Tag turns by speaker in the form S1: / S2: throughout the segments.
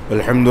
S1: الحمد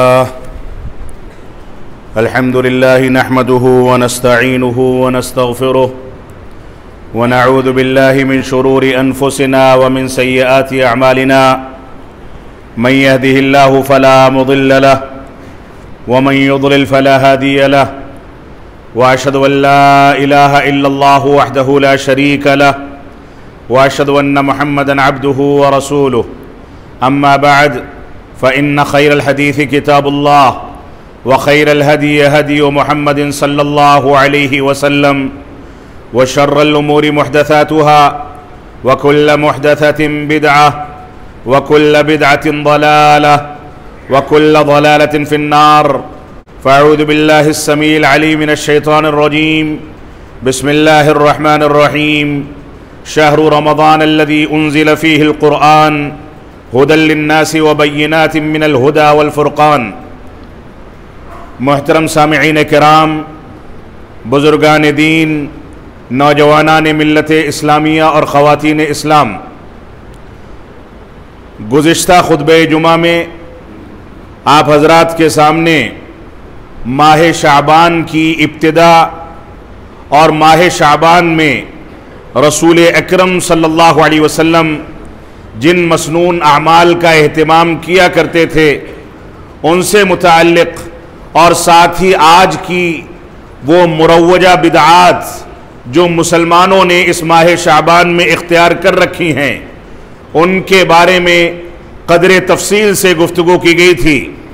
S1: لله نحمده ونستعينه ونستغفره ونعوذ بالله من شرور أنفسنا ومن سيئات أعمالنا من يهده الله فلا مضل له ومن يضلل فلا هادي له وأشهد أن لا إله إلا الله وحده لا شريك له وأشهد أن محمدًا عبده ورسوله أما بعد فإن خير الحديث كتاب الله وخير الهدي هدي محمد صلى الله عليه وسلم وشر الأمور محدثاتها وكل محدثة بدعة وكل بدعة ضلالة وكل ضلالة في النار فأعوذ بالله السميع العليم من الشيطان الرجيم بسم الله الرحمن الرحيم شهر رمضان الذي أنزل فيه القرآن هدى للناس وبينات من الهدى والفرقان۔ محترم سامعین کرام، بزرگان دین، نوجوانان ملت اسلامیہ اور خواتین اسلام، گزشتہ خطبہ جمعہ میں آپ حضرات کے سامنے ماہ شعبان کی ابتدا اور ماہ شعبان میں رسول اکرم صلی اللہ علیہ وسلم جن مسنون اعمال کا اہتمام کیا کرتے تھے ان سے متعلق اور ساتھ ہی آج کی وہ مروجہ بدعات جو مسلمانوں نے اس ماہ شعبان میں اختیار کر رکھی ہیں ان کے بارے میں قدر تفصیل سے گفتگو کی گئی تھی۔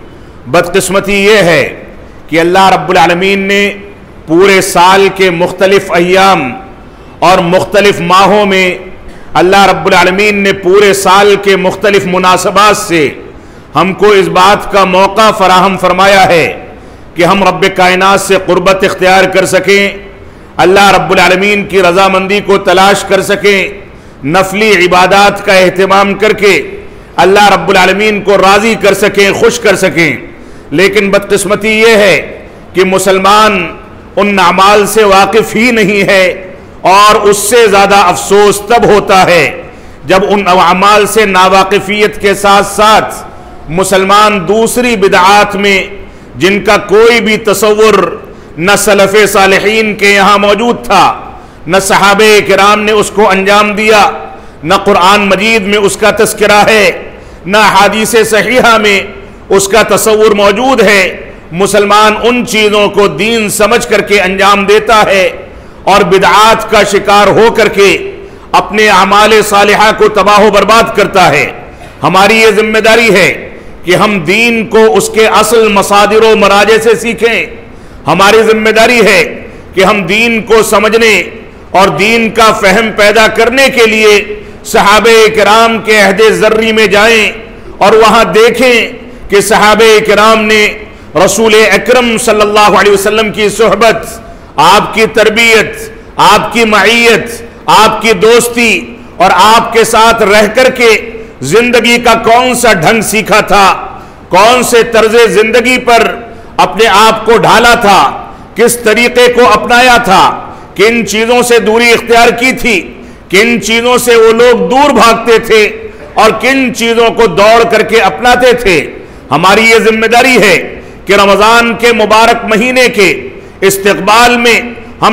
S1: بدقسمتی یہ ہے کہ اللہ رب العالمین نے پورے سال کے مختلف ایام اور مختلف ماہوں میں اللہ رب العالمین نے پورے سال کے مختلف مناسبات سے ہم کو اس بات کا موقع فراہم فرمایا ہے کہ ہم رب کائنات سے قربت اختیار کر سکیں، اللہ رب العالمین کی رضامندی کو تلاش کر سکیں، نفلی عبادات کا اہتمام کر کے اللہ رب العالمین کو راضی کر سکیں، خوش کر سکیں۔ لیکن بدقسمتی یہ ہے کہ مسلمان ان اعمال سے واقف ہی نہیں ہے، اور اس سے زیادہ افسوس تب ہوتا ہے جب ان اعمال سے ناواقفیت کے ساتھ ساتھ مسلمان دوسری بدعات میں جن کا کوئی بھی تصور نہ سلف صالحین کے یہاں موجود تھا، نہ صحابہ کرام نے اس کو انجام دیا، نہ قرآن مجید میں اس کا تذکرہ ہے، نہ حدیث صحیحہ میں اس کا تصور موجود ہے، مسلمان ان چیزوں کو دین سمجھ کر کے انجام دیتا ہے اور بدعات کا شکار ہو کر کے اپنے اعمال صالحہ کو تباہ و برباد کرتا ہے۔ ہماری یہ ذمہ داری ہے کہ ہم دین کو اس کے اصل مصادر و مراجع سے سیکھیں۔ ہماری ذمہ داری ہے کہ ہم دین کو سمجھنے اور دین کا فہم پیدا کرنے کے لیے صحابہ کرام کے عہد ذری میں جائیں اور وہاں دیکھیں کہ صحابہ کرام نے رسول اکرم صلی اللہ علیہ وسلم کی صحبت، آپ کی تربیت، آپ کی معیت، آپ کی دوستی اور آپ کے ساتھ رہ کر کے زندگی کا کون سا ڈھنگ سیکھا تھا، کون سے طرز زندگی پر اپنے آپ کو ڈھالا تھا، کس طریقے کو اپنایا تھا، کن چیزوں سے دوری اختیار کی تھی، کن چیزوں سے وہ لوگ دور بھاگتے تھے اور کن چیزوں کو دوڑ کر کے اپناتے تھے۔ ہماری یہ ذمہ داری ہے کہ رمضان کے مبارک مہینے کے استقبال میں ہم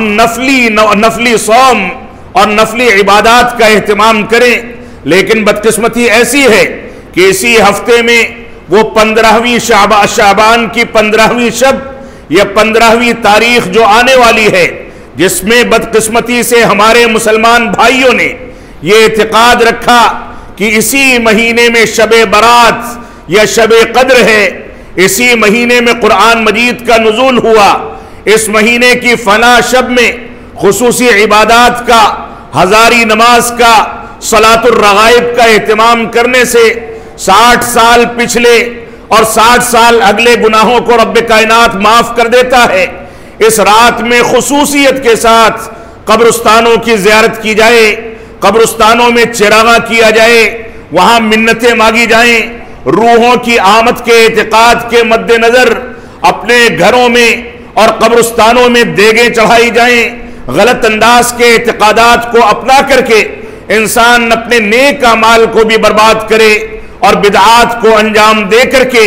S1: نفلی صوم اور نفلی عبادات کا اہتمام کریں۔ لیکن بدقسمتی ایسی ہے کہ اسی ہفتے میں وہ 15ویں شعبان کی 15ویں شب یا 15ویں تاریخ جو آنے والی ہے، جس میں بدقسمتی سے ہمارے مسلمان بھائیوں نے یہ اعتقاد رکھا کہ اسی مہینے میں شب برات یا شب قدر ہے، اسی مہینے میں قرآن مجید کا نزول ہوا، اس مہینے کی فلاں شب میں خصوصی عبادات کا، ہزاری نماز کا، صلاۃ الرغائب کا اہتمام کرنے سے 60 سال پچھلے اور 60 سال اگلے گناہوں کو رب کائنات معاف کر دیتا ہے۔ اس رات میں خصوصیت کے ساتھ قبرستانوں کی زیارت کی جائے، قبرستانوں میں چراغاں کیا جائے، وہاں منتیں مانگی جائیں، روحوں کی آمد کے اعتقاد کے مد نظر اپنے گھروں میں اور قبرستانوں میں دیگیں چڑھائی جائیں، غلط انداز کے اعتقادات کو اپنا کر کے انسان اپنے نیک اعمال کو بھی برباد کرے اور بدعات کو انجام دے کر کے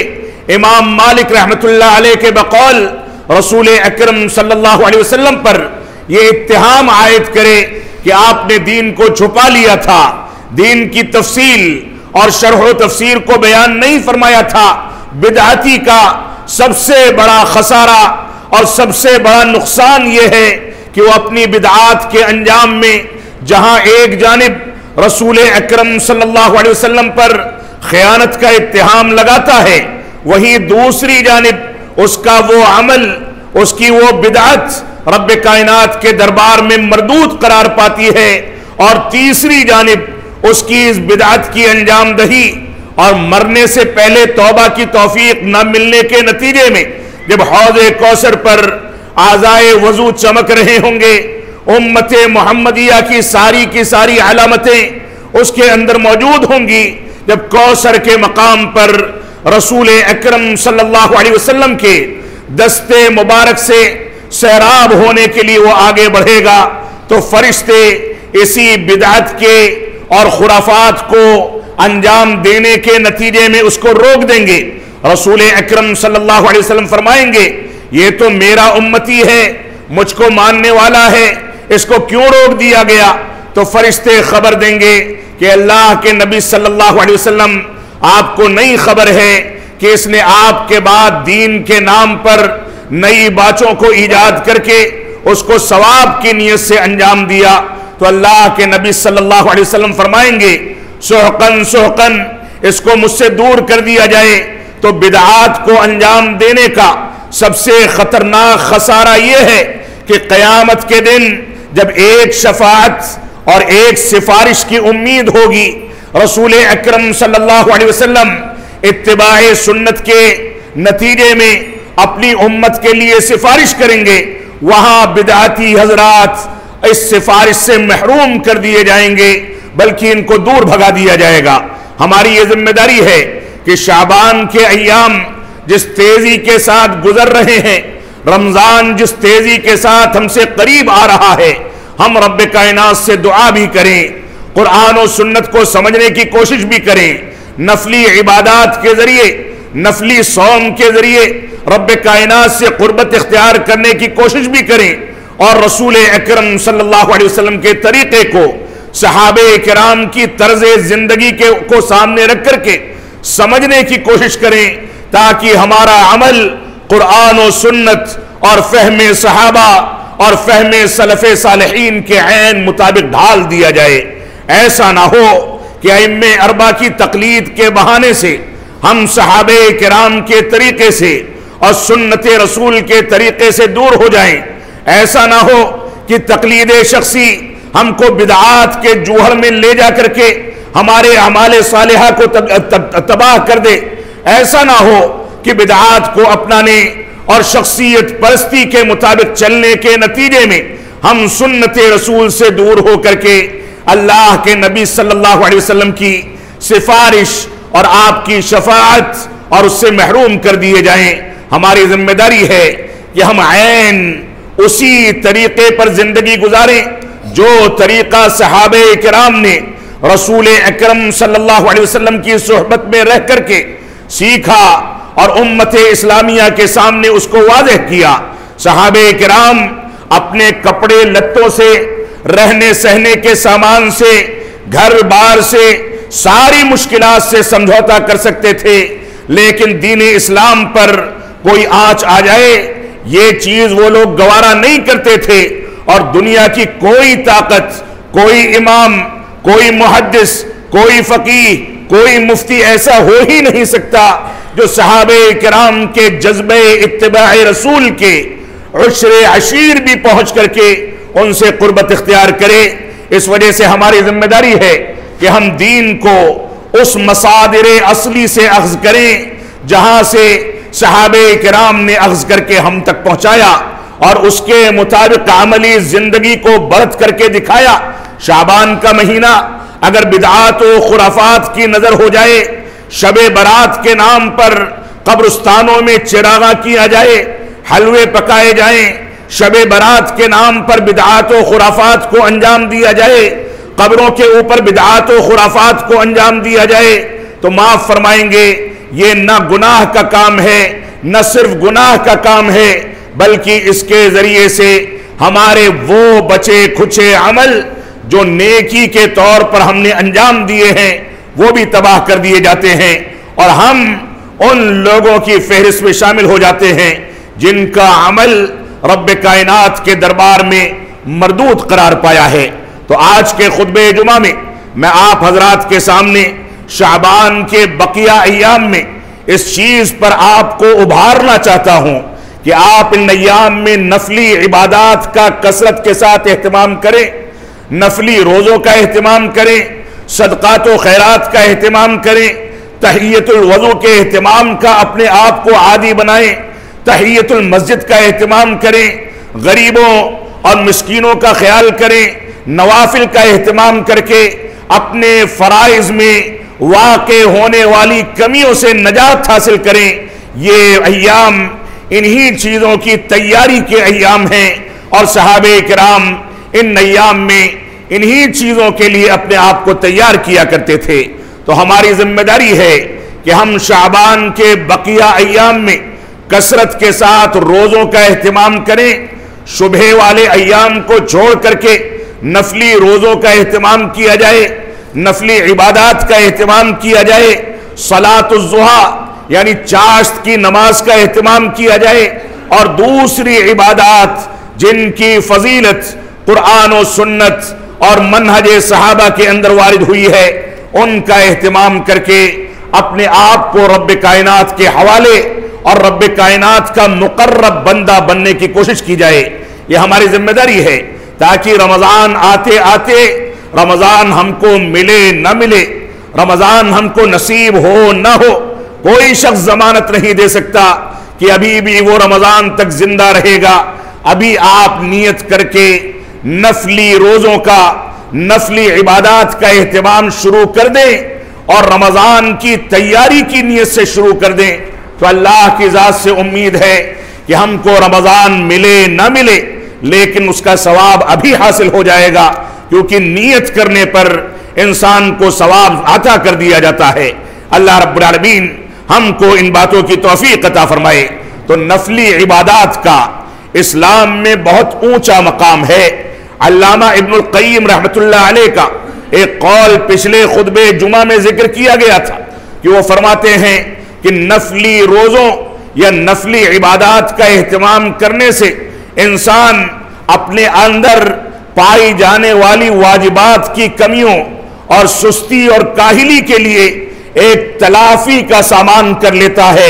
S1: امام مالک رحمت اللہ علیہ کے بقول رسول اکرم صلی اللہ علیہ وسلم پر یہ اتہام عائد کرے کہ آپ نے دین کو چھپا لیا تھا، دین کی تفصیل اور شرح و تفسیر کو بیان نہیں فرمایا تھا، بدعتی کا سب سے بڑا خسارہ اور سب سے بڑا نقصان یہ ہے کہ وہ اپنی بدعات کے انجام میں جہاں ایک جانب رسول اکرم صلی اللہ علیہ وسلم پر خیانت کا اتہام لگاتا ہے، وہی دوسری جانب اس کا وہ عمل، اس کی وہ بدعت رب کائنات کے دربار میں مردود قرار پاتی ہے، اور تیسری جانب اس کی اس بدعت کی انجام دہی اور مرنے سے پہلے توبہ کی توفیق نہ ملنے کے نتیجے میں جب حوض کوثر پر اعضائے وضو چمک رہے ہوں گے، امت محمدیہ کی ساری علامتیں اس کے اندر موجود ہوں گی، جب کوثر کے مقام پر رسول اکرم صلی اللہ علیہ وسلم کے دستے مبارک سے سیراب ہونے کے لیے وہ آگے بڑھے گا تو فرشتے اسی بدعت کے اور خرافات کو انجام دینے کے نتیجے میں اس کو روک دیں گے۔ رسول اکرم صلی اللہ علیہ وسلم فرمائیں گے یہ تو میرا امتی ہے، مجھ کو ماننے والا ہے، اس کو کیوں روک دیا گیا؟ تو فرشتے خبر دیں گے کہ اللہ کے نبی صلی اللہ علیہ وسلم آپ کو نہیں خبر ہے کہ اس نے آپ کے بعد دین کے نام پر نئی باتوں کو ایجاد کر کے اس کو ثواب کی نیت سے انجام دیا۔ تو اللہ کے نبی صلی اللہ علیہ وسلم فرمائیں گے سحقن سحقن، اس کو مجھ سے دور کر دیا جائے۔ تو بدعات کو انجام دینے کا سب سے خطرناک خسارہ یہ ہے کہ قیامت کے دن جب ایک شفاعت اور ایک سفارش کی امید ہوگی، رسول اکرم صلی اللہ علیہ وسلم اتباع سنت کے نتیجے میں اپنی امت کے لیے سفارش کریں گے، وہاں بدعتی حضرات اس سفارش سے محروم کر دیے جائیں گے، بلکہ ان کو دور بھگا دیا جائے گا۔ ہماری یہ ذمہ داری ہے کہ شعبان کے ایام جس تیزی کے ساتھ گزر رہے ہیں، رمضان جس تیزی کے ساتھ ہم سے قریب آ رہا ہے، ہم رب کائنات سے دعا بھی کریں، قرآن و سنت کو سمجھنے کی کوشش بھی کریں، نفلی عبادات کے ذریعے، نفلی صوم کے ذریعے رب کائنات سے قربت اختیار کرنے کی کوشش بھی کریں، اور رسول اکرم صلی اللہ علیہ وسلم کے طریقے کو، صحابہ کرام کی طرز زندگی کو سامنے رکھ کر کے سمجھنے کی کوشش کریں، تاکہ ہمارا عمل قرآن و سنت اور فہم صحابہ اور فہم سلف صالحین کے عین مطابق ڈھال دیا جائے۔ ایسا نہ ہو کہ ائمہ اربعہ کی تقلید کے بہانے سے ہم صحابہ کرام کے طریقے سے اور سنت رسول کے طریقے سے دور ہو جائیں۔ ایسا نہ ہو کہ تقلید شخصی ہم کو بدعات کے جوہر میں لے جا کر کے ہمارے اعمال صالحہ کو تباہ کر دے۔ ایسا نہ ہو کہ بدعات کو اپنانے اور شخصیت پرستی کے مطابق چلنے کے نتیجے میں ہم سنت رسول سے دور ہو کر کے اللہ کے نبی صلی اللہ علیہ وسلم کی سفارش اور آپ کی شفاعت اور اس سے محروم کر دیے جائیں۔ ہماری ذمہ داری ہے کہ ہم عین اسی طریقے پر زندگی گزاریں جو طریقہ صحابہ کرام نے رسول اکرم صلی اللہ علیہ وسلم کی صحبت میں رہ کر کے سیکھا اور امت اسلامیہ کے سامنے اس کو واضح کیا۔ صحابہ کرام اپنے کپڑے لتوں سے، رہنے سہنے کے سامان سے، گھر بار سے، ساری مشکلات سے سمجھوتا کر سکتے تھے، لیکن دین اسلام پر کوئی آنچ آ جائے یہ چیز وہ لوگ گوارا نہیں کرتے تھے، اور دنیا کی کوئی طاقت، کوئی امام، کوئی محدث، کوئی فقیہ، کوئی مفتی ایسا ہو ہی نہیں سکتا جو صحابہ کرام کے جذبہ اتباع رسول کے عشر عشیر بھی پہنچ کر کے ان سے قربت اختیار کرے۔ اس وجہ سے ہماری ذمہ داری ہے کہ ہم دین کو اس مصادر اصلی سے اخذ کریں جہاں سے صحابہ کرام نے اخذ کر کے ہم تک پہنچایا، اور اس کے مطابق عملی زندگی کو برت کر کے دکھایا۔ شعبان کا مہینہ اگر بدعات و خرافات کی نظر ہو جائے، شب برات کے نام پر قبرستانوں میں چراغاں کیا جائے، حلوے پکائے جائیں، شب برات کے نام پر بدعات و خرافات کو انجام دیا جائے، قبروں کے اوپر بدعات و خرافات کو انجام دیا جائے، تو معاف فرمائیں گے یہ نہ گناہ کا کام ہے، نہ صرف گناہ کا کام ہے، بلکہ اس کے ذریعے سے ہمارے وہ بچے کھچے عمل جو نیکی کے طور پر ہم نے انجام دیے ہیں وہ بھی تباہ کر دیے جاتے ہیں، اور ہم ان لوگوں کی فہرست میں شامل ہو جاتے ہیں جن کا عمل رب کائنات کے دربار میں مردود قرار پایا ہے۔ تو آج کے خطبہ جمعہ میں میں آپ حضرات کے سامنے شعبان کے بقیہ ایام میں اس چیز پر آپ کو ابھارنا چاہتا ہوں کہ آپ ان ایام میں نفلی عبادات کا کثرت کے ساتھ اہتمام کریں، نفلی روزوں کا اہتمام کریں، صدقات و خیرات کا اہتمام کریں، تحیۃ الوضو کے اہتمام کا اپنے آپ کو عادی بنائیں، تحیۃ المسجد کا اہتمام کریں، غریبوں اور مسکینوں کا خیال کریں، نوافل کا اہتمام کر کے اپنے فرائض میں واقع ہونے والی کمیوں سے نجات حاصل کریں۔ یہ ایام انہی چیزوں کی تیاری کے ایام ہیں، اور صحابہ کرام ان ایام میں انہی چیزوں کے لیے اپنے آپ کو تیار کیا کرتے تھے۔ تو ہماری ذمہ داری ہے کہ ہم شعبان کے بقیہ ایام میں کثرت کے ساتھ روزوں کا اہتمام کریں، شبہ والے ایام کو چھوڑ کر کے نفلی روزوں کا اہتمام کیا جائے، نفلی عبادات کا اہتمام کیا جائے، صلاۃ الضحیٰ یعنی چاشت کی نماز کا اہتمام کیا جائے، اور دوسری عبادات جن کی فضیلت قرآن و سنت اور منہج صحابہ کے اندر وارد ہوئی ہے ان کا اہتمام کر کے اپنے آپ کو رب کائنات کے حوالے اور رب کائنات کا مقرب بندہ بننے کی کوشش کی جائے۔ یہ ہماری ذمہ داری ہے تاکہ رمضان آتے آتے رمضان ہم کو ملے نہ ملے، رمضان ہم کو نصیب ہو نہ ہو، کوئی شخص ضمانت نہیں دے سکتا کہ ابھی بھی وہ رمضان تک زندہ رہے گا۔ ابھی آپ نیت کر کے نفلی روزوں کا، نفلی عبادات کا اہتمام شروع کر دیں اور رمضان کی تیاری کی نیت سے شروع کر دیں، تو اللہ کی ذات سے امید ہے کہ ہم کو رمضان ملے نہ ملے لیکن اس کا ثواب ابھی حاصل ہو جائے گا، کیونکہ نیت کرنے پر انسان کو ثواب عطا کر دیا جاتا ہے۔ اللہ رب العالمین ہم کو ان باتوں کی توفیق عطا فرمائے۔ تو نفلی عبادات کا اسلام میں بہت اونچا مقام ہے۔ علامہ ابن القیم رحمۃ اللہ علیہ کا ایک قول پچھلے خطبہ جمعہ میں ذکر کیا گیا تھا کہ وہ فرماتے ہیں کہ نفلی روزوں یا نفلی عبادات کا اہتمام کرنے سے انسان اپنے اندر پائی جانے والی واجبات کی کمیوں اور سستی اور کاہلی کے لیے ایک تلافی کا سامان کر لیتا ہے۔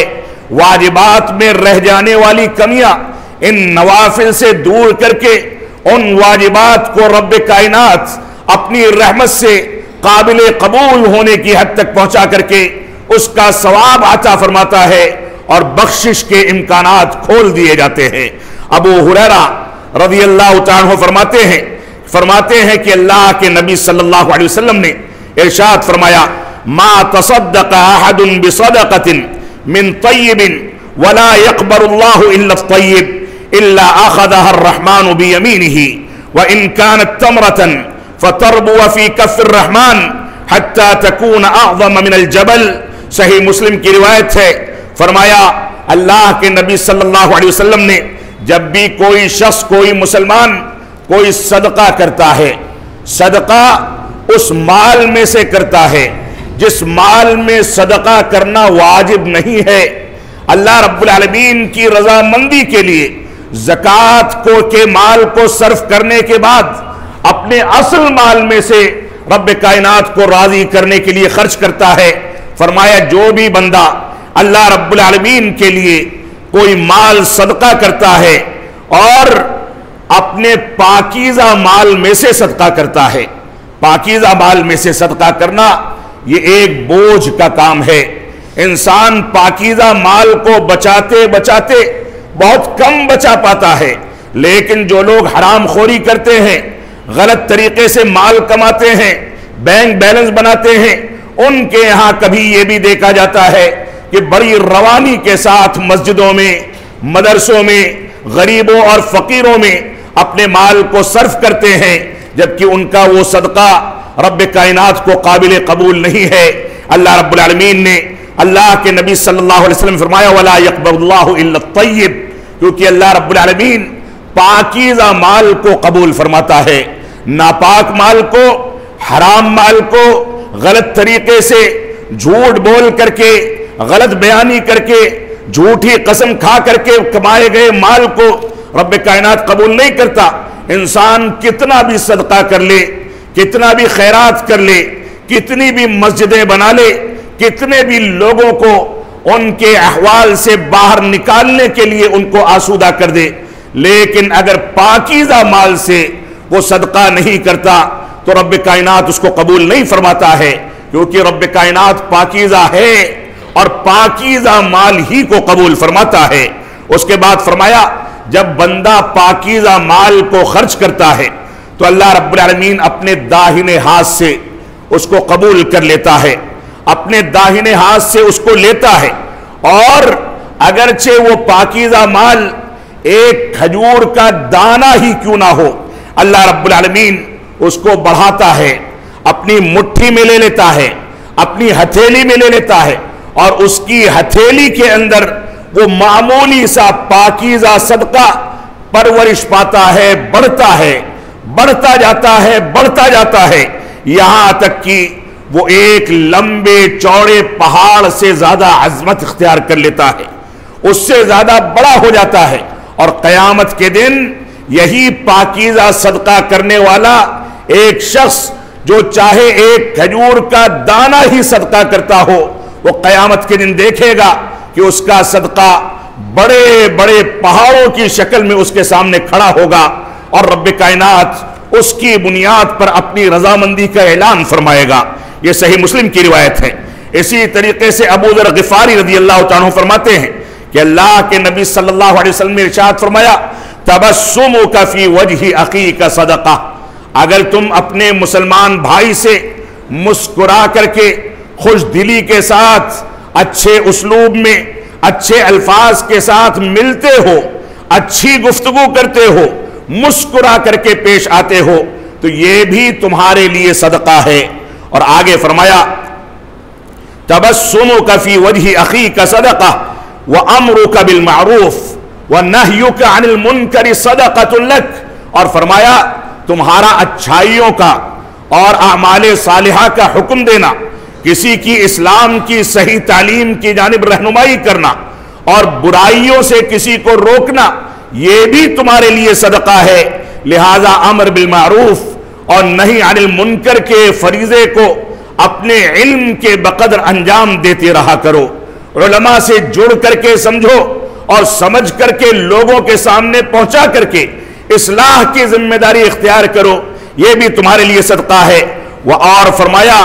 S1: واجبات میں رہ جانے والی کمیاں ان نوافل سے دور کر کے ان واجبات کو رب کائنات اپنی رحمت سے قابل قبول ہونے کی حد تک پہنچا کر کے اس کا ثواب عطا فرماتا ہے اور بخشش کے امکانات کھول دیے جاتے ہیں۔ ابو ہریرہ رضی اللہ تعالیٰ عنہ فرماتے ہیں کہ اللہ کے نبی صلی اللہ علیہ وسلم نے ارشاد فرمایا، ما تصدق احد بصدقۃ من طیب ولا يقبل اللہ الا الطیب الا اخذها الرحمن بیمینہ وان كانت تمرة فتربو في كف الرحمن حتى تكون اعظم من الجبل۔ صحیح مسلم کی روایت ہے، فرمایا اللہ کے نبی صلی اللہ علیہ وسلم نے جب بھی کوئی شخص، کوئی مسلمان کوئی صدقہ کرتا ہے، صدقہ اس مال میں سے کرتا ہے جس مال میں صدقہ کرنا واجب نہیں ہے، اللہ رب العالمین کی رضامندی کے لیے زکوٰۃ کے مال کو صرف کرنے کے بعد اپنے اصل مال میں سے رب کائنات کو راضی کرنے کے لیے خرچ کرتا ہے۔ فرمایا جو بھی بندہ اللہ رب العالمین کے لیے کوئی مال صدقہ کرتا ہے اور اپنے پاکیزہ مال میں سے صدقہ کرتا ہے، پاکیزہ مال میں سے صدقہ کرنا یہ ایک بوجھ کا کام ہے۔ انسان پاکیزہ مال کو بچاتے بچاتے بہت کم بچا پاتا ہے، لیکن جو لوگ حرام خوری کرتے ہیں، غلط طریقے سے مال کماتے ہیں، بینک بیلنس بناتے ہیں، ان کے یہاں کبھی یہ بھی دیکھا جاتا ہے کہ بڑی روانی کے ساتھ مسجدوں میں، مدرسوں میں، غریبوں اور فقیروں میں اپنے مال کو صرف کرتے ہیں، جبکہ ان کا وہ صدقہ رب کائنات کو قابل قبول نہیں ہے۔ اللہ رب العالمین نے اللہ کے نبی صلی اللہ علیہ وسلم فرمایا وَلَا يَقْبَلُ اللَّهُ إِلَّا الطَّيِّبِ، کیونکہ اللہ رب العالمین پاکیزہ مال کو قبول فرماتا ہے، ناپاک مال کو، حرام مال کو غلط طریقے سے جھوٹ بول کر کے، غلط بیانی کر کے، جھوٹی قسم کھا کر کے کمائے گئے مال کو رب کائنات قبول نہیں کرتا۔ انسان کتنا بھی صدقہ کر لے، کتنا بھی خیرات کر لے، کتنی بھی مسجدیں بنا لے، کتنے بھی لوگوں کو ان کے احوال سے باہر نکالنے کے لیے ان کو آسودہ کر دے، لیکن اگر پاکیزہ مال سے وہ صدقہ نہیں کرتا تو رب کائنات اس کو قبول نہیں فرماتا ہے، کیونکہ رب کائنات پاکیزہ ہے اور پاکیزہ مال ہی کو قبول فرماتا ہے۔ اس کے بعد فرمایا جب بندہ پاکیزہ مال کو خرچ کرتا ہے تو اللہ رب العالمین اپنے داہنے ہاتھ سے اس کو قبول کر لیتا ہے، اپنے داہنے ہاتھ سے اس کو لیتا ہے، اور اگرچہ وہ پاکیزہ مال ایک کھجور کا دانہ ہی کیوں نہ ہو، اللہ رب العالمین اس کو بڑھاتا ہے، اپنی مٹھی میں لے لیتا ہے، اپنی ہتھیلی میں لے لیتا ہے، اور اس کی ہتھیلی کے اندر وہ معمولی سا پاکیزہ صدقہ پرورش پاتا ہے، بڑھتا ہے، بڑھتا جاتا ہے، بڑھتا جاتا ہے، یہاں تک کہ وہ ایک لمبے چوڑے پہاڑ سے زیادہ عظمت اختیار کر لیتا ہے، اس سے زیادہ بڑا ہو جاتا ہے، اور قیامت کے دن یہی پاکیزہ صدقہ کرنے والا ایک شخص جو چاہے ایک کھجور کا دانہ ہی صدقہ کرتا ہو، وہ قیامت کے دن دیکھے گا کہ اس کا صدقہ بڑے بڑے پہاڑوں کی شکل میں اس کے سامنے کھڑا ہوگا، اور رب کائنات اس کی بنیاد پر اپنی رضامندی کا اعلان فرمائے گا۔ یہ صحیح مسلم کی روایت ہے۔ اسی طریقے سے ابو ذر غفاری رضی اللہ تعالیٰ عنہ فرماتے ہیں کہ اللہ کے نبی صلی اللہ علیہ وسلم نے ارشاد فرمایا تبسمک فی وجہ اخیک صدقہ، اگر تم اپنے مسلمان بھائی سے مسکرا کر کے خوش دلی کے ساتھ اچھے اسلوب میں اچھے الفاظ کے ساتھ ملتے ہو، اچھی گفتگو کرتے ہو، مسکرا کر کے پیش آتے ہو، تو یہ بھی تمہارے لیے صدقہ ہے۔ اور آگے فرمایا تبسمک فی وجہ اخیک صدقہ وامرک بالمعروف ونہیک عن المنکر صدقۃ لک، اور فرمایا تمہارا اچھائیوں کا اور اعمال صالحہ کا حکم دینا، کسی کی اسلام کی صحیح تعلیم کی جانب رہنمائی کرنا، اور برائیوں سے کسی کو روکنا، یہ بھی تمہارے لیے صدقہ ہے۔ لہذا امر بالمعروف اور نہی عن المنکر کے فریضے کو اپنے علم کے بقدر انجام دیتے رہا کرو، علماء سے جڑ کر کے سمجھو اور سمجھ کر کے لوگوں کے سامنے پہنچا کر کے اصلاح کی ذمہ داری اختیار کرو، یہ بھی تمہارے لیے صدقہ ہے۔ اور فرمایا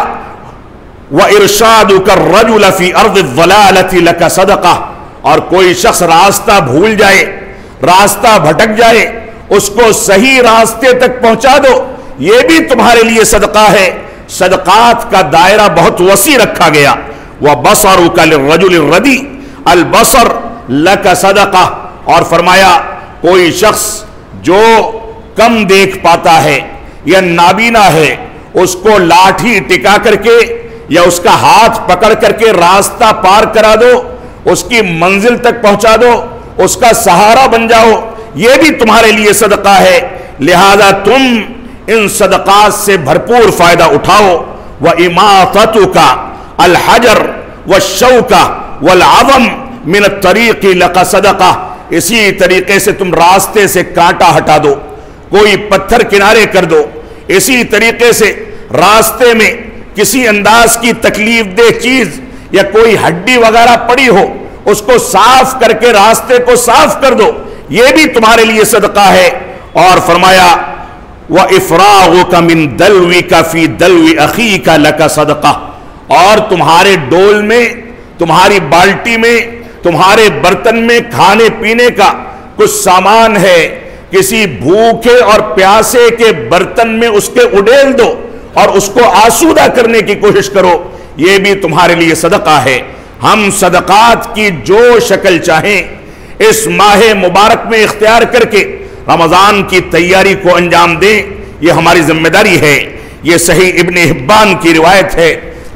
S1: وَإِرْشَادُكَ الرَّجُلَ فِي أَرْضِ الضَّلَالَةِ لَكَ صَدَقَةٌ، اور کوئی شخص راستہ بھول جائے، راستہ بھٹک جائے، اس کو صحیح راستے تک پہنچا دو، یہ بھی تمہارے لیے صدقہ ہے۔ صدقات کا دائرہ بہت وسیع رکھا گیا۔ وَبَصَرُكَ لِلرَّجُلِ الرَّدِي الْبَصَرُ لَكَ صَدَقَةٌ، اور فرمایا کوئی شخص جو کم دیکھ پاتا ہے یا نابینا ہے، اس کو لاٹھی ٹکا کر کے یا اس کا ہاتھ پکڑ کر کے راستہ پار کرا دو، اس کی منزل تک پہنچا دو، اس کا سہارا بن جاؤ، یہ بھی تمہارے لیے صدقہ ہے۔ لہذا تم ان صدقات سے بھرپور فائدہ اٹھاؤ۔ وَإِمَاطَتُكَ الْحَجَرُ وَالشَّوْكَ وَالْعَظَمُ مِنَ الطَّرِيقِ لَكَ صَدَقَةٌ، اسی طریقے سے تم راستے سے کانٹا ہٹا دو، کوئی پتھر کنارے کر دو، اسی طریقے سے راستے میں کسی انداز کی تکلیف دہ چیز یا کوئی ہڈی وغیرہ پڑی ہو، اس کو صاف کر کے راستے کو صاف کر دو، یہ بھی تمہارے لیے صدقہ ہے۔ اور فرمایا وَإِفْرَاغُكَ مِن دَلْوِكَ فِي دَلْوِ أَخِيكَ لَكَ صَدَقَةٌ، اور تمہارے ڈول میں، تمہاری بالٹی میں، تمہارے برتن میں کھانے پینے کا کچھ سامان ہے، کسی بھوکے اور پیاسے کے برتن میں اس کے اڈیل دو اور اس کو آسودہ کرنے کی کوشش کرو، یہ بھی تمہارے لیے صدقہ ہے۔ ہم صدقات کی جو شکل چاہیں اس ماہ مبارک میں اختیار کر کے رمضان کی تیاری کو انجام دیں، یہ ہماری ذمہ داری ہے۔ یہ صحیح ابن حبان کی روایت ہے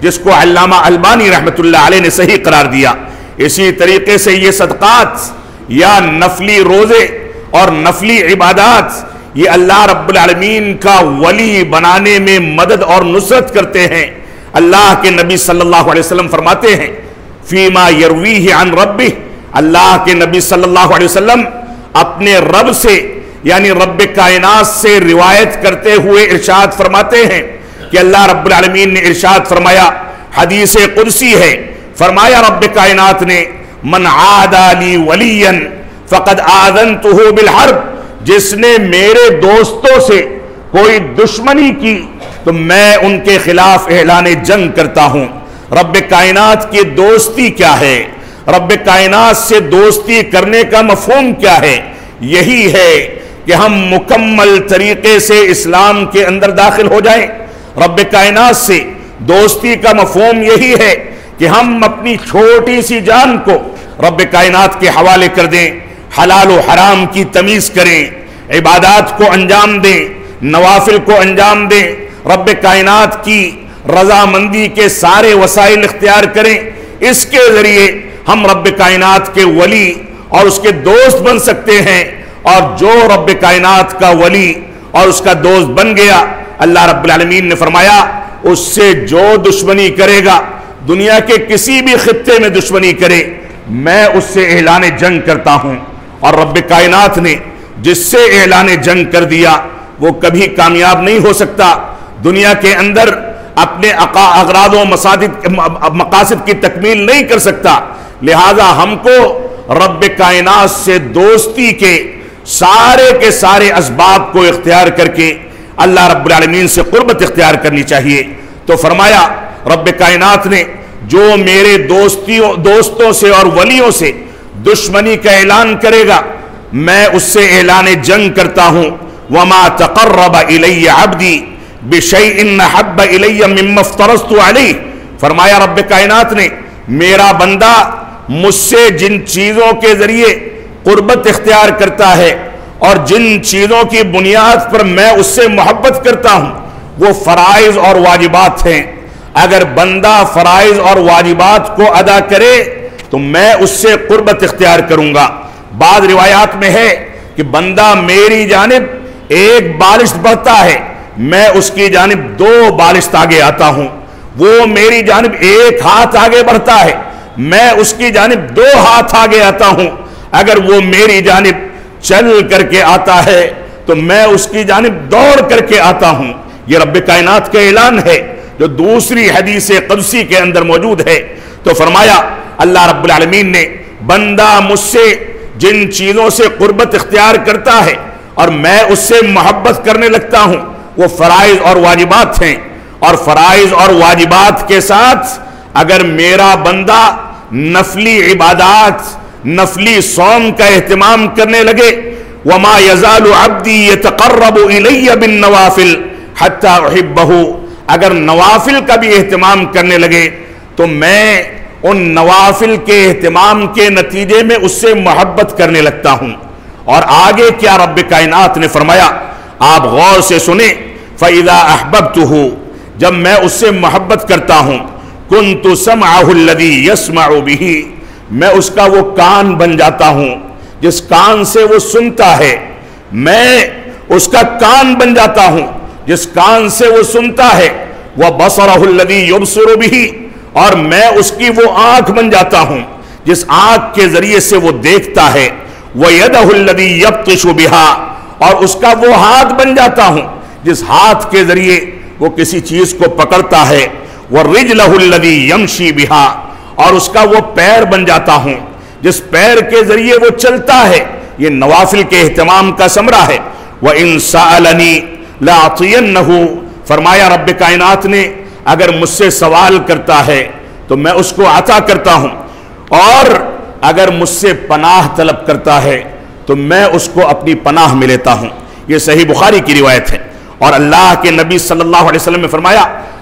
S1: جس کو علامہ البانی رحمۃ اللہ علیہ نے صحیح قرار دیا۔ اسی طریقے سے یہ صدقات یا نفلی روزے اور نفلی عبادات یہ اللہ رب العالمین کا ولی بنانے میں مدد اور نصرت کرتے ہیں۔ اللہ کے نبی صلی اللہ علیہ وسلم فرماتے ہیں فیما یرویہ عن ربہ، اللہ کے نبی صلی اللہ علیہ وسلم اپنے رب سے یعنی رب کائنات سے روایت کرتے ہوئے ارشاد فرماتے ہیں کہ اللہ رب العالمین نے ارشاد فرمایا، حدیث قدسی ہے، فرمایا رب کائنات نے من عادی لی ولیا فقد آذنتہ بالحرب، جس نے میرے دوستوں سے کوئی دشمنی کی تو میں ان کے خلاف اعلان جنگ کرتا ہوں۔ رب کائنات کی دوستی کیا ہے؟ رب کائنات سے دوستی کرنے کا مفہوم کیا ہے؟ یہی ہے کہ ہم مکمل طریقے سے اسلام کے اندر داخل ہو جائیں۔ رب کائنات سے دوستی کا مفہوم یہی ہے کہ ہم اپنی چھوٹی سی جان کو رب کائنات کے حوالے کر دیں، حلال و حرام کی تمیز کریں، عبادات کو انجام دیں، نوافل کو انجام دیں، رب کائنات کی رضامندی کے سارے وسائل اختیار کریں۔ اس کے ذریعے ہم رب کائنات کے ولی اور اس کے دوست بن سکتے ہیں، اور جو رب کائنات کا ولی اور اس کا دوست بن گیا، اللہ رب العالمین نے فرمایا اس سے جو دشمنی کرے گا، دنیا کے کسی بھی خطے میں دشمنی کرے، میں اس سے اعلان جنگ کرتا ہوں۔ اور رب کائنات نے جس سے اعلان جنگ کر دیا وہ کبھی کامیاب نہیں ہو سکتا، دنیا کے اندر اپنے اغراض و مقاصد کی تکمیل نہیں کر سکتا۔ لہذا ہم کو رب کائنات سے دوستی کے سارے اسباب کو اختیار کر کے اللہ رب العالمین سے قربت اختیار کرنی چاہیے۔ تو فرمایا رب کائنات نے جو میرے دوستوں سے اور ولیوں سے دشمنی کا اعلان کرے گا میں اس سے اعلان جنگ کرتا ہوں۔ وما تقرب الی عبدی بشیء احب الی مما افترضت علیہ، فرمایا رب کائنات نے میرا بندہ مجھ سے جن چیزوں کے ذریعے قربت اختیار کرتا ہے اور جن چیزوں کی بنیاد پر میں اس سے محبت کرتا ہوں وہ فرائض اور واجبات ہیں۔ اگر بندہ فرائض اور واجبات کو ادا کرے تو میں اس سے قربت اختیار کروں گا۔ بعض روایات میں ہے کہ بندہ میری جانب ایک بالشت بڑھتا ہے، میں اس کی جانب 2 بالشت آگے آتا ہوں، وہ میری جانب 1 ہاتھ آگے بڑھتا ہے، میں اس کی جانب 2 ہاتھ آگے آتا ہوں، اگر وہ میری جانب چل کر کے آتا ہے تو میں اس کی جانب دوڑ کر کے آتا ہوں۔ یہ رب کائنات کا اعلان ہے جو دوسری حدیث قدسی کے اندر موجود ہے۔ تو فرمایا اللہ رب العالمین نے بندہ مجھ سے جن چیزوں سے قربت اختیار کرتا ہے اور میں اس سے محبت کرنے لگتا ہوں وہ فرائض اور واجبات ہیں، اور فرائض اور واجبات کے ساتھ اگر میرا بندہ نفلی عبادات نفلی صوم کا اہتمام کرنے لگے، وما يزال عبدی يتقرب الی بالنوافل حتی احبہ، اگر نوافل کا بھی اہتمام کرنے لگے تو میں ان نوافل کے اہتمام کے نتیجے میں اس سے محبت کرنے لگتا ہوں۔ اور آگے کیا رب کائنات نے فرمایا، آپ غور سے سنیں، فَإِذَا أَحْبَبْتُهُ، جب میں اس سے محبت کرتا ہوں، كُنْتُ سَمْعَهُ الَّذِي يَسْمَعُ بِهِ، میں اس کا وہ کان بن جاتا ہوں جس کان سے وہ سنتا ہے، میں اس کا کان بن جاتا ہوں جس کان سے وہ سنتا ہے، وَبَصَرَهُ الَّذِي يُبْصِرُ بِهِ، اور میں اس کی وہ آنکھ بن جاتا ہوں جس آنکھ کے ذریعے سے وہ دیکھتا ہے، وَيَدَهُ الَّذِي يَبْطِشُ بِهَا، اور اس کا وہ ہاتھ بن جاتا ہوں جس ہاتھ کے ذریعے وہ کسی چیز کو پکڑتا ہے، وَرِجْلَهُ الَّذِي يَمْشِي بِهَا، اور اس کا وہ پیر بن جاتا ہوں جس پیر کے ذریعے وہ چلتا ہے۔ یہ نوافل کے اہتمام کا ثمرہ ہے۔ وَإِن سَأَلَنِي لَأَعْطِيَنَّهُ، فرمایا رب کائنات نے اگر مجھ سے سوال کرتا ہے تو میں اس کو عطا کرتا ہوں، اور اگر مجھ سے پناہ طلب کرتا ہے تو میں اس کو اپنی پناہ میں لیتا ہوں۔ یہ صحیح بخاری کی روایت ہے۔ اور اللہ کے نبی صلی اللہ علیہ وسلم نے فرمایا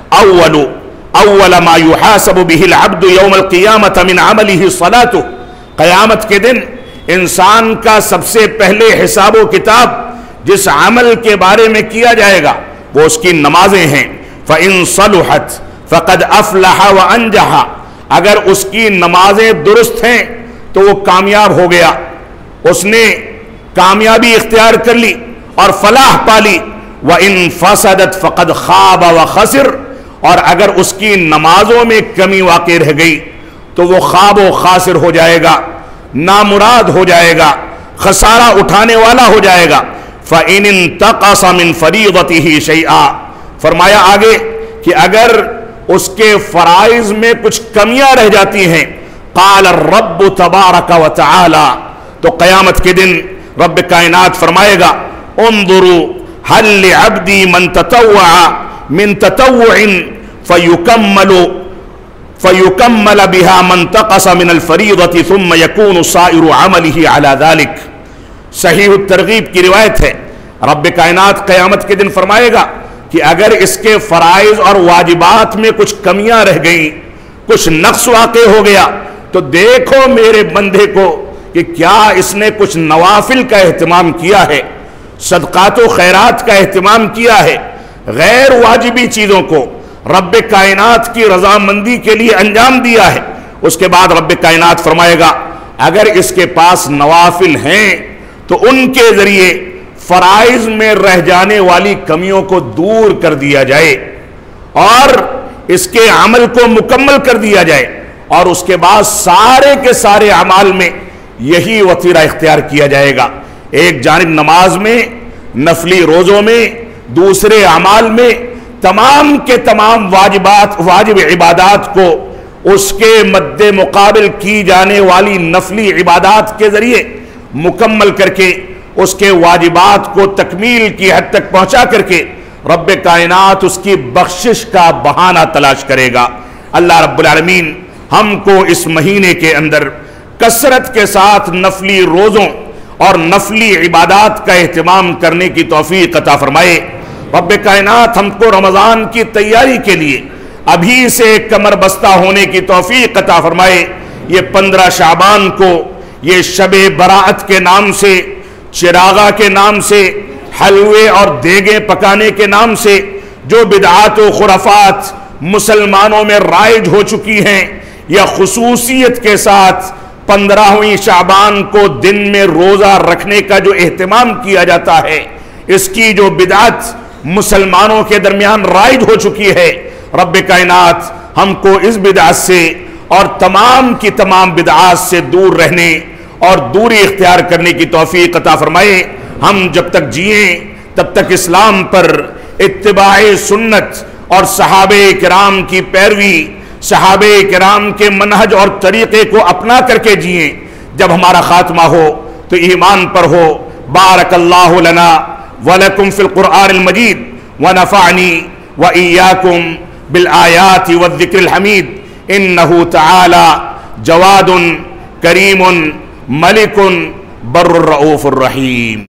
S1: اول ما يحاسب به العبد يوم القیامة من عمله صلاته، قیامت کے دن انسان کا سب سے پہلے حساب و کتاب جس عمل کے بارے میں کیا جائے گا وہ اس کی نمازیں ہیں۔ فَإِن صَلُحَتْ فقد افلح وانجح، اگر اس کی نمازیں درست ہیں تو وہ کامیاب ہو گیا، اس نے کامیابی اختیار کر لی اور فلاح پالی۔ وَإِن فَسَدَتْ فَقَدْ خَابَ وَخَسِرَ، اور اگر اس کی نمازوں میں کمی واقع رہ گئی تو وہ خواب و خاسر ہو جائے گا، نامراد ہو جائے گا، خسارہ اٹھانے والا ہو جائے گا۔ فَإِنِ انْتَقَصَ مِنْ فَرِيضَتِهِ شَيْئًا، فرمایا آگے کہ اگر اس کے فرائض میں کچھ کمیاں رہ جاتی ہیں، قال الرب تبارک و تعالی، تو قیامت کے دن رب کائنات فرمائے گا انظروا هل لعبدی من تطوع من تطوع فيكمل بها من انتقص من الفریضة ثم يكون سائر عمله على ذلك۔ صحیح الترغیب کی روایت ہے، رب کائنات قیامت کے دن فرمائے گا کہ اگر اس کے فرائض اور واجبات میں کچھ کمیاں رہ گئیں، کچھ نقص واقع ہو گیا، تو دیکھو میرے بندے کو کہ کیا اس نے کچھ نوافل کا اہتمام کیا ہے، صدقات و خیرات کا اہتمام کیا ہے، غیر واجبی چیزوں کو رب کائنات کی رضامندی کے لیے انجام دیا ہے۔ اس کے بعد رب کائنات فرمائے گا اگر اس کے پاس نوافل ہیں تو ان کے ذریعے فرائض میں رہ جانے والی کمیوں کو دور کر دیا جائے اور اس کے عمل کو مکمل کر دیا جائے، اور اس کے بعد سارے کے سارے اعمال میں یہی وتیرہ اختیار کیا جائے گا، ایک جانب نماز میں، نفلی روزوں میں، دوسرے اعمال میں تمام کے تمام واجب عبادات کو اس کے مد مقابل کی جانے والی نفلی عبادات کے ذریعے مکمل کر کے اس کے واجبات کو تکمیل کی حد تک پہنچا کر کے رب کائنات اس کی بخشش کا بہانہ تلاش کرے گا۔ اللہ رب العالمین ہم کو اس مہینے کے اندر کثرت کے ساتھ نفلی روزوں اور نفلی عبادات کا اہتمام کرنے کی توفیق عطا فرمائے۔ رب کائنات ہم کو رمضان کی تیاری کے لیے ابھی سے کمر بستہ ہونے کی توفیق عطا فرمائے۔ یہ 15 شعبان کو یہ شب براءت کے نام سے، چراغا کے نام سے، حلوے اور دیگیں پکانے کے نام سے جو بدعات و خرافات مسلمانوں میں رائج ہو چکی ہیں، یا خصوصیت کے ساتھ 15ویں شعبان کو دن میں روزہ رکھنے کا جو اہتمام کیا جاتا ہے، اس کی جو بدعت مسلمانوں کے درمیان رائج ہو چکی ہے، رب کائنات ہم کو اس بدعت سے اور تمام کی تمام بدعات سے دور رہنے اور دوری اختیار کرنے کی توفیق عطا فرمائے۔ ہم جب تک جئیں تب تک اسلام پر اتباع سنت اور صحابہ کرام کی پیروی، صحابہ کرام کے منہج اور طریقے کو اپنا کر کے جئیں۔ جب ہمارا خاتمہ ہو تو ایمان پر ہو۔ بارک اللہ لنا ولکم فی القرآن المجید ونفعنی وإیاکم بالآیات والذکر الحمید انہ تعالی جواد کریم ملک بر الرؤوف الرحیم۔